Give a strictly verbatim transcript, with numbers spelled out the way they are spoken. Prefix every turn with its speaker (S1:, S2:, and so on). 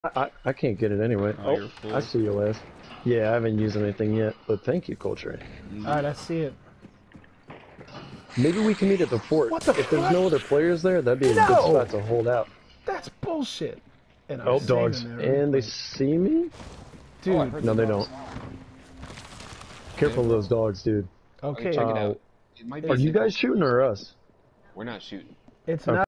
S1: I, I can't get it anyway.
S2: Oh,
S1: oh I see your list. Yeah, I haven't used anything yet, but thank you, Culture.
S2: Mm-hmm.
S3: Alright, I see it.
S1: Maybe we can meet at the fort.
S3: What the
S1: if
S3: fuck?
S1: there's no other players there, that'd be a
S3: no!
S1: good spot to hold out.
S3: That's bullshit. And
S1: oh, dogs. And they see me?
S3: Dude.
S1: Oh, no, they don't. Careful of those dogs, dude.
S3: Okay.
S2: Check
S1: uh,
S2: it out. It might be
S1: are you guys shooting or us?
S2: We're not shooting.
S3: It's
S1: okay.
S3: not.